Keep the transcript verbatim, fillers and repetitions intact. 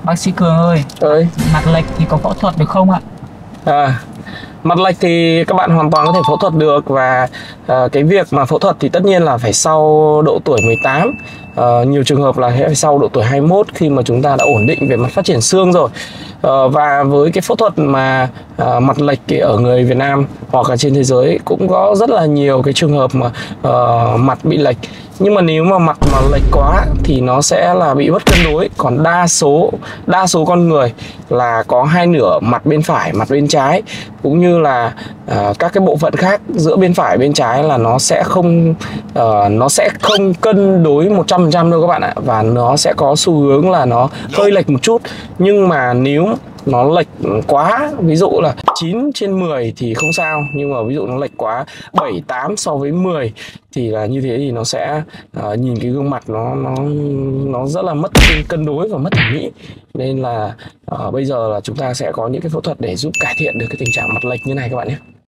Bác sĩ Cường ơi, ơi mặt lệch thì có phẫu thuật được không ạ? à, Mặt lệch thì các bạn hoàn toàn có thể phẫu thuật được. Và à, cái việc mà phẫu thuật thì tất nhiên là phải sau độ tuổi mười tám. à, Nhiều trường hợp là phải sau độ tuổi hai mươi mốt, khi mà chúng ta đã ổn định về mặt phát triển xương rồi. à, Và với cái phẫu thuật mà à, mặt lệch thì ở người Việt Nam hoặc là trên thế giới cũng có rất là nhiều cái trường hợp mà à, mặt bị lệch. Nhưng mà nếu mà mặt mà lệch quá thì nó sẽ là bị mất cân đối. Còn đa số đa số con người là có hai nửa, mặt bên phải, mặt bên trái, cũng như là uh, các cái bộ phận khác giữa bên phải bên trái là nó sẽ không uh, nó sẽ không cân đối một trăm phần trăm đâu các bạn ạ. Và nó sẽ có xu hướng là nó hơi lệch một chút. Nhưng mà nếu nó lệch quá, ví dụ là chín trên mười thì không sao, nhưng mà ví dụ nó lệch quá bảy tám so với mười thì là như thế, thì nó sẽ uh, nhìn cái gương mặt nó nó nó rất là mất cân đối và mất thẩm mỹ. Nên là uh, bây giờ là chúng ta sẽ có những cái phẫu thuật để giúp cải thiện được cái tình trạng mặt lệch như này các bạn nhé.